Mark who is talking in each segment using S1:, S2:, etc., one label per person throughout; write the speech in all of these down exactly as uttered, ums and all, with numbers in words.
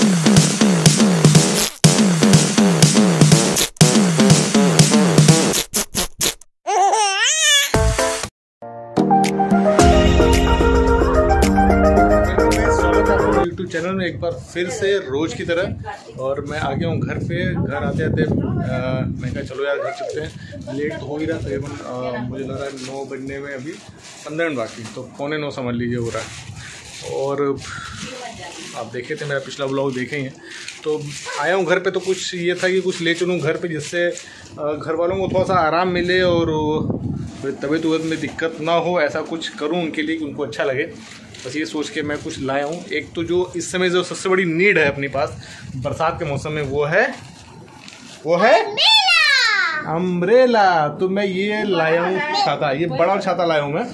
S1: YouTube channel में एक बार फिर से रोज़ की तरह। और मैं आ गया हूँ घर पे। घर आते आते मैं कहा चलो यार घर चलते हैं। लेट तो हो ही रहा तकरीबन, मुझे लग रहा है नौ बजने में अभी पंद्रह मिनट बाकी, तो पौने नौ समझ लीजिए हो रहा है। और आप देखे थे मेरा पिछला ब्लॉग देखे ही हैं। तो आया हूँ घर पे, तो कुछ ये था कि कुछ ले चलूँ घर पे जिससे घर वालों को थोड़ा सा आराम मिले और तबीयत वबीयत में दिक्कत ना हो, ऐसा कुछ करूँ उनके लिए कि उनको अच्छा लगे। बस ये सोच के मैं कुछ लाया हूँ। एक तो जो इस समय जो सबसे बड़ी नीड है अपने पास बरसात के मौसम में, वो है वो है अम्ब्रेला। तो मैं ये लाया हूँ छाता, ये बड़ा छाता लाया हूँ मैं।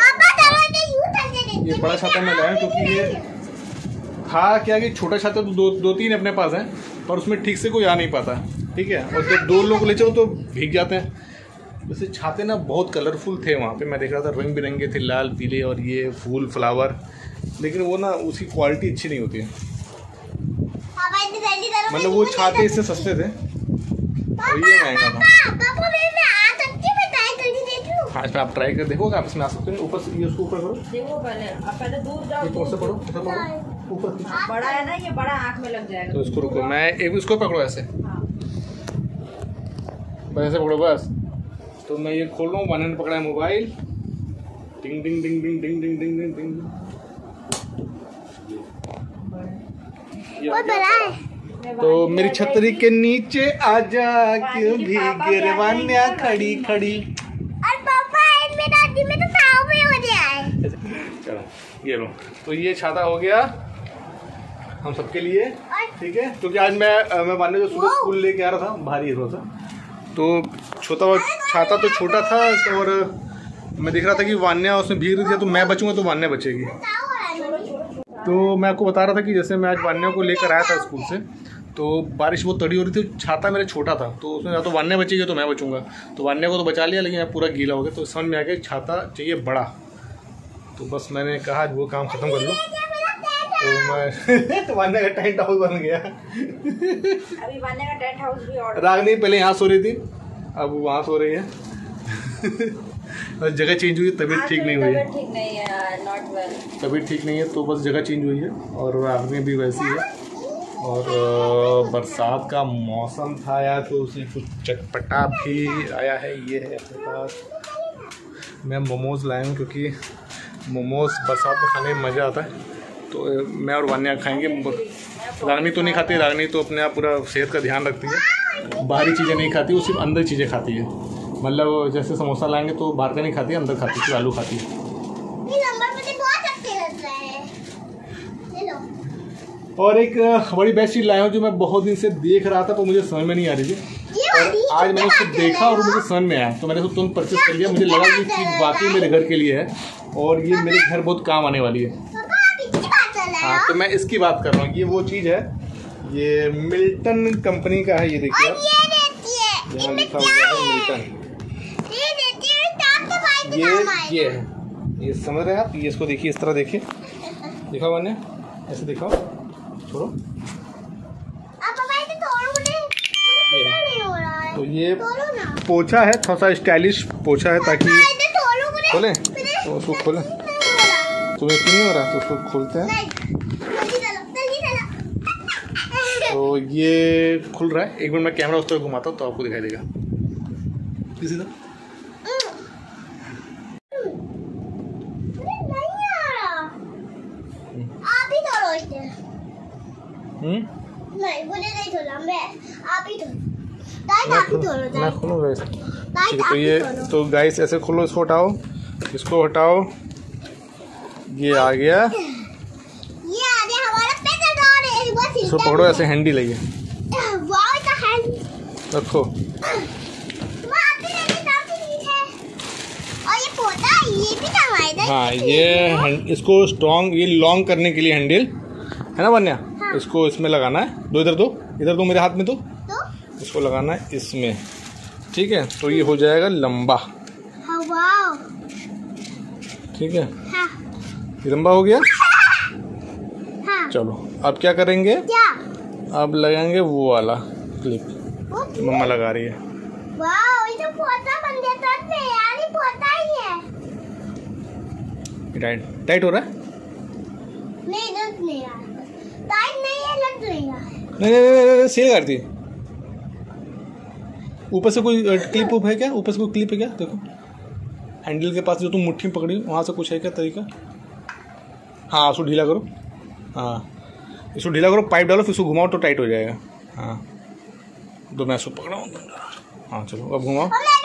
S1: ये बड़ा छाता मैं लाया हूँ क्योंकि ये था क्या कि छोटा छाता तो दो दो तीन अपने पास हैं, पर उसमें ठीक से कोई आ नहीं पाता, ठीक है। और जब दो लोग ले चलो तो भीग जाते हैं। वैसे छाते ना बहुत कलरफुल थे वहाँ पे, मैं देख रहा था रंग बिरंगे थे, लाल पीले और ये फूल फ्लावर, लेकिन वो ना उसकी क्वालिटी अच्छी नहीं होती है। मतलब वो छाते इससे सस्ते थे और ये महंगा था। हाँ इसमें आप ट्राई कर देखोगे, आप इसमें आ सकते हैं। ऊपर से ये उसको ऊपर करो, देखो पहले आप पहले दूर जाओ, तो उससे पढ़ो, ऐसा पढ़ो ऊपर। बड़ा है ना ये, बड़ा आँख में लग जाएगा। तो इसको रुको, मैं एक इसको पकड़ो ऐसे, बस ऐसे पकड़ो बस। तो मैं ये खोल रहा हूँ, वाने ने पकड़ा है मोबाइल। डिंग डिंग डिंग डिंग डिंग डिंग डिंग डिंग डिंग। तो मेरी छतरी के नीचे आजा क्यों भीगे रवानिया खड़ी खड़ी। चलो ये लो, तो ये छाता हो गया हम सबके लिए, ठीक है। क्योंकि आज मैं मैं वाने जो सुबह स्कूल लेके आ रहा था, भारी है थोड़ा सा, तो छोटा छाता तो छोटा था और मैं देख रहा था कि वान्या उसमें भीग रही थी, तो मैं बचूंगा तो वान्या बचेगी। तो मैं आपको बता रहा था कि जैसे मैं आज वान्या को लेकर आया था स्कूल से, तो बारिश बहुत तड़ी हो रही थी, छाता मेरा छोटा था, तो उसमें या तो वान्या बचेगी तो मैं बचूंगा। तो वान्या को तो बचा लिया, लेकिन मैं पूरा गीला हो गया। तो समझ में आ गया छाता चाहिए बड़ा। तो बस मैंने कहा वो काम ख़त्म कर लो। तो मैं तो वान्या का टेंट हाउस बन गया।
S2: अभी वान्या का टेंट हाउस भी ऑर्डर।
S1: रागनी पहले यहाँ सो रही थी, अब वहाँ सो रही है। बस जगह चेंज हुई है, तबीयत ठीक नहीं हुई है,
S2: ठीक नहीं है, नॉट वेल,
S1: तबीयत ठीक नहीं है, तो बस जगह चेंज हुई है। और रागनी भी वैसी है। और बरसात का मौसम था यार, तो उसे कुछ चटपटा भी आया है। ये है अपने पास, मैं मोमोज़ लाया हूँ क्योंकि मोमोज़ बरसात में खाने में मज़ा आता है। तो मैं और वान्या खाएंगे। रागनी तो नहीं खाती, रागनी तो अपने आप पूरा सेहत का ध्यान रखती है, बाहरी चीज़ें नहीं खाती, वो सिर्फ अंदर चीज़ें खाती है। मतलब जैसे समोसा लाएंगे तो बाहर का नहीं खाती है, अंदर खाती है, आलू खाती है। और एक बड़ी बेस्ट चीज़ लाया हूँ जो मैं बहुत दिन से देख रहा था, तो मुझे समझ में नहीं आ रही थी, और आज मैंने उसको देखा और मुझे समझ में आया, तो मैंने उसको तुरंत परचेस कर लिया। मुझे लगा कि चीज़ वाकई मेरे घर के लिए है और ये मेरे घर बहुत काम आने वाली है। हाँ तो मैं इसकी बात कर रहा हूँ। ये वो चीज़ है, ये मिल्टन कंपनी का है। ये देखिए आप, यहाँ लिखा हुआ है मिल्टन। ये ये है, ये समझ रहे हैं आप। ये इसको देखिए, इस तरह देखिए, दिखाओ मैंने ऐसे दिखाओ, छोड़ो। ये तो ये पोछा है, थोड़ा सा स्टाइलिश पोछा है, ताकि खोलें तो उसको खोलें। तुम्हें क्यों नहीं हो रहा, तो उसको खोलते हैं। तो ये खुल रहा है। एक मिनट मैं कैमरा उस तरह घुमाता हूँ तो आपको दिखाई देगा। किसी तरह हम्म नहीं, मुझे नहीं खोलना, मैं आप ही खोलो। मैं खोलूँ गाइस, ठीक है। तो ये तो गाइस ऐसे खोलो, इसको हटाओ, इसको हटाओ, ये आ गया, ये आ गया हमारा पैकेट। इसको पकड़ो ऐसे, हैंडी लगी रखो। हाँ ये इसको स्ट्रॉन्ग, ये लॉन्ग करने के लिए हैंडल है ना वान्या। हाँ। इसको इसमें लगाना है, दो इधर दो, इधर दो मेरे हाथ में, तो, तो? इसको लगाना है इसमें, ठीक है। तो ये हो जाएगा लंबा। हाँ, ठीक है। हाँ। ये लंबा हो गया। हाँ। चलो अब क्या करेंगे, क्या? अब लगाएंगे वो वाला क्लिप, मम्मा लगा रही है।
S3: वाओ, ये तो पोता बन गया था यार, ये पोता ही है।
S1: टाइट टाइट हो रहा है?
S3: नहीं लग नहीं रहा, टाइट नहीं है, लग नहीं रहा।
S1: नहीं नहीं नहीं, नहीं सील करती। ऊपर से कोई क्लिप उप है क्या? ऊपर से कोई क्लिप है क्या? देखो हैंडल के पास जो तुम मुट्ठी पकड़ी वहाँ से कुछ है क्या तरीका? हाँ उसको ढीला करो, हाँ इसको ढीला करो, पाइप डालो, फिर इसको घुमाओ तो टाइट हो जाएगा। हाँ तो मैं इसको पकड़ाऊँ, हाँ चलो अब घुमाओ,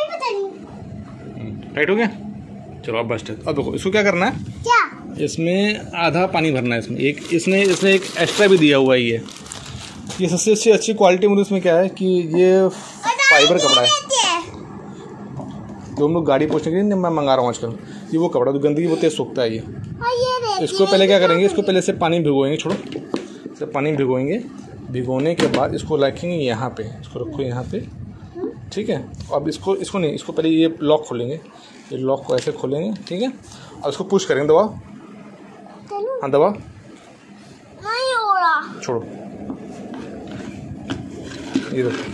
S1: टाइट हो गया। चलो अब बस अब देखो इसको क्या करना है,
S3: क्या
S1: इसमें आधा पानी भरना है इसमें। एक इसने इसने एक एक्स्ट्रा भी दिया हुआ है। ये ये सबसे अच्छी अच्छी क्वालिटी मुझे इसमें क्या है कि ये फाइबर कपड़ा है जो हम लोग गाड़ी पोछने के लिए मैं मंगा रहा हूँ आजकल। ये वो कपड़ा जो गंदगी वो तेज सूखता है। ये इसको पहले क्या करेंगे, इसको पहले से पानी भिगोएंगे, छोड़ो इसे पानी भिगोएंगे। भिगोने के बाद इसको रखेंगे यहाँ पे, इसको रखो यहाँ पे, ठीक है। अब इसको इसको नहीं, इसको पहले ये लॉक खोलेंगे, ये लॉक को ऐसे खोलेंगे, ठीक है। और इसको पुश करेंगे, दबाओ, हाँ दबाओ,
S3: नहीं हो रहा,
S1: छोड़ो, ये देखो,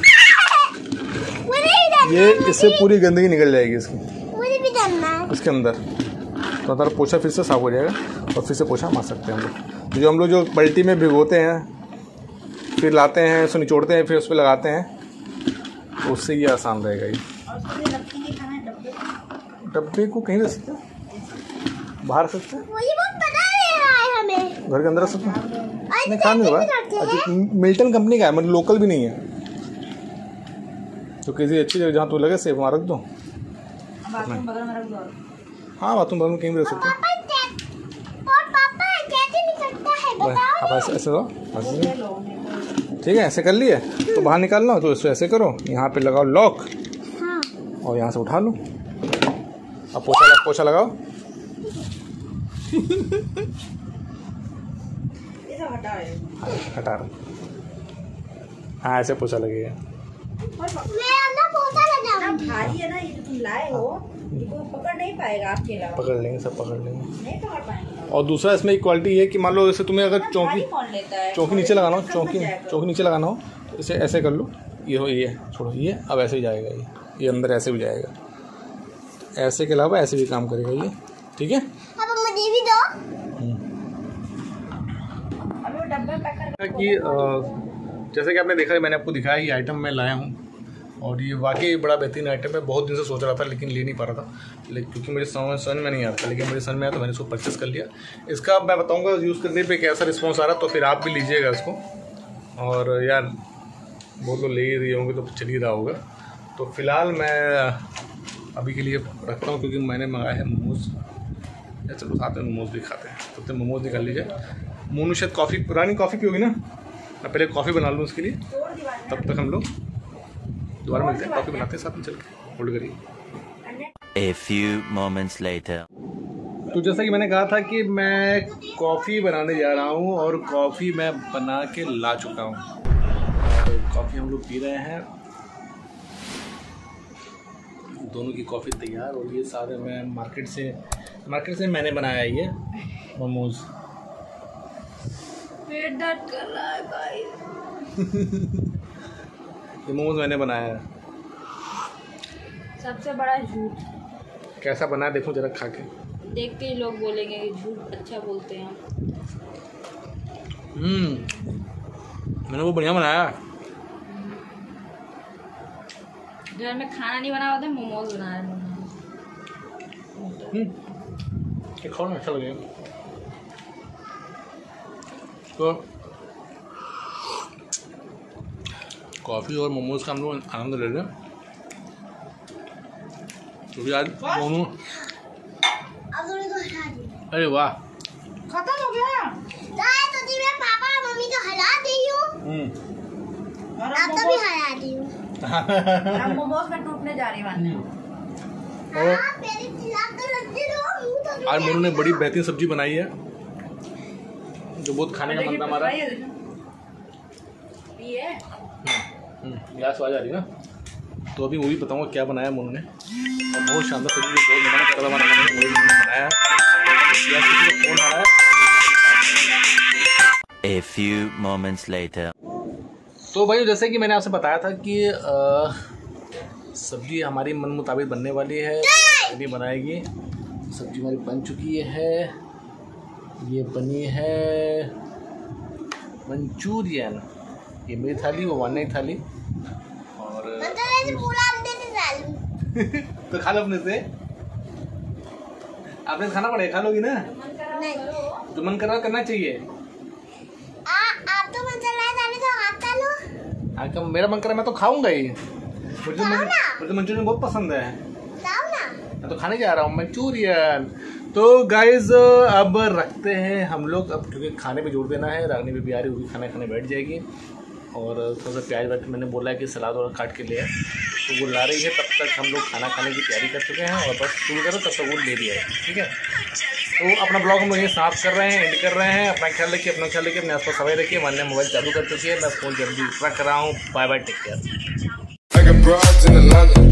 S1: ये इससे पूरी गंदगी निकल जाएगी इसकी,
S3: मुझे भी करना है
S1: इसके अंदर। तो हमारा पोछा फिर से साफ हो जाएगा और फिर से पोछा मार सकते हैं हम लोग। तो जो हम लोग जो बाल्टी में भिगोते हैं, फिर लाते हैं, उसको निचोड़ते हैं, फिर उस पर लगाते हैं, तो उससे ये आसान रहेगा। ये डब्बे को कहीं रख सकते हैं, बाहर रख सकते हैं,
S3: मुझे बहुत पता नहीं है हमें,
S1: घर के अंदर रख सकते हैं, नहीं खा नहीं होगा। अच्छा मिल्टन कंपनी का है, मतलब लोकल भी नहीं है। तो किसी अच्छी जगह जहाँ तो लगे सेफ वहाँ रख दो।
S2: बाथरूम बगल में रख दो।
S1: हाँ बाथरूम बगल में कहीं भी रख सकते हैं।
S3: और पापा कैसे निकलता है बताओ।
S1: आप ऐसे ऐसे दो, ठीक है, ऐसे कर लिए तो बाहर निकालना, तो इसको ऐसे करो, यहाँ पे लगाओ लॉक,
S3: हाँ।
S1: और यहाँ से उठा लो। अब पोछा लग, पोछा लगाओ। हटा रहा, हाँ ऐसे पोछा लगेगा।
S3: मैं अंदर पोछा लगाऊं।
S2: भारी है ना ये जो तुम लाए हो, इसको पकड़ नहीं पाएगा आपके अलावा।
S1: पकड़ लेंगे, सब पकड़ लेंगे,
S2: नहीं पकड़ पाएंगे।
S1: और दूसरा इसमें एक क्वालिटी है कि मान लो जैसे तुम्हें अगर चौकी
S2: भारी कौन लेता है?
S1: चौकी नीचे लगाना हो,
S2: सब
S1: चौकी
S2: फंस जाएगा।
S1: चौकी नीचे लगाना हो तो इसे ऐसे कर लो, ये हो, ये छोड़ो, ये अब ऐसे ही जाएगा, ये ये अंदर ऐसे भी जाएगा, ऐसे के अलावा ऐसे भी काम करेगा ये, ठीक है।
S3: अब मुझे भी दो।
S2: अभी वो डब्बे में पैक कर
S1: कि जैसे कि आपने देखा है, मैंने आपको दिखाया ये आइटम मैं लाया हूँ और ये वाकई बड़ा बेहतरीन आइटम है। बहुत दिन से सोच रहा था लेकिन ले नहीं पा रहा था, लेकिन क्योंकि मुझे समझ समझ में नहीं आता, लेकिन मुझे समझ में आया तो मैंने इसको परचेस कर लिया। इसका मैं बताऊंगा यूज़ करने पे कैसा रिस्पॉन्स आ रहा, तो फिर आप भी लीजिएगा इसको। और यार बहुत लोग ले ही रही होंगे तो चल ही रहा होगा। तो फिलहाल मैं अभी के लिए रखता हूँ क्योंकि मैंने मंगाया है मोमोज़। या चलो साथ में मोमोज़ भी खाते हैं, तब तक मोमोज़ निकाल लीजिए। मोनू शायद कॉफ़ी, पुरानी कॉफ़ी पी होगी ना, मैं पहले कॉफ़ी बना लूँ उसके लिए, तब तक हम लोग दोबारा मिलते हैं, कॉफ़ी बनाते हैं साथ में, चल के होल्ड करिए।
S4: A few moments later.
S1: तो जैसा कि मैंने कहा था कि मैं कॉफ़ी बनाने जा रहा हूँ और कॉफ़ी मैं बना के ला चुका हूँ और कॉफ़ी हम लोग पी रहे हैं। दोनों की कॉफ़ी तैयार हो गई है। सारे मैं मार्केट से मार्केट से मैंने बनाया है ये मोमोज़।
S2: पेट दर्द कर रहा है भाई।
S1: ये मोमोज़ मैंने बनाया है।
S2: सबसे बड़ा झूठ।
S1: कैसा बना है देखो जरा खा के।
S2: देख के ही लोग बोलेंगे कि झूठ अच्छा बोलते हैं।
S1: हम्म मैंने वो बढ़िया बनाया।
S2: घर में खाना नहीं बना होता, मोमोज बना रहे हैं।
S1: ये खाओ ना, अच्छा लगेगा। तो कॉफ़ी और मोमोज का हम लोग आनंद ले रहे हैं क्योंकि आज दोनों। अरे वाह,
S2: खत्म हो गया।
S3: तो जी मैं पापा और मम्मी को हरा दी हूँ,
S2: और
S3: आप तो भी हरा दी हूँ।
S2: हम मोमोज में टूटने जा रही हैं।
S1: और
S3: हाँ, मेरे खिलाफ तो लगती रहो, मुंह तो
S1: आज मोनू ने बड़ी बेहतरीन सब्जी बनाई है जो बहुत खाने का मन था हमारा।
S2: ये
S1: गैस आवाज आ रही है ना, तो अभी वो भी बताऊंगा क्या बनाया मोनू ने। और बहुत शानदार सब्जी, बहुत मना कर रहा था मैंने बनाया है।
S4: A few moments later.
S1: तो भाई जैसे कि मैंने आपसे बताया था कि सब्जी हमारी मन मुताबिक बनने वाली है, अभी बनाएगी। सब्जी हमारी बन चुकी है, ये बनी है मंचूरियन, ये मेरी थाली, वो वानी थाली। और तो खा लो अपने से, आपने खाना पड़ेगा, खा लोगी ना?
S3: नहीं।
S1: तो मन कर रहा करना चाहिए।
S3: आ, आप तो मन कर रहा है खाने तो आप खा लो।
S1: आका मेरा मन कर रहा है, मैं तो खाऊंगा ही। मुझे मुझे मंचूरियन बहुत पसंद है,
S3: खाओ ना।
S1: मैं तो खाने जा रहा हूँ मंचूरियन। तो गाइज अब रखते हैं हम लोग, अब क्योंकि खाने पे जोर देना है। रागनी भी आ रही होगी, खाना खाने बैठ जाएगी। और थोड़ा सा प्याज व्याज मैंने बोला है कि सलाद और काट के ले आए, तो वो ला रही है। तब तक हम लोग खाना खाने की तैयारी कर चुके हैं और बस शुरू करो, तब तक वो ले लिया है। ठीक है, तो अपना ब्लॉग हम लोग ये समाप्त कर रहे हैं, एंड कर रहे हैं। अपना ख्याल रखिए, अपना ख्याल रखिए, अपने आसपास सफाई रखिए। मैंने मोबाइल चालू कर चुकी है, मैं फ़ोन जल्दी रख रहा हूँ। Bye bye, take care.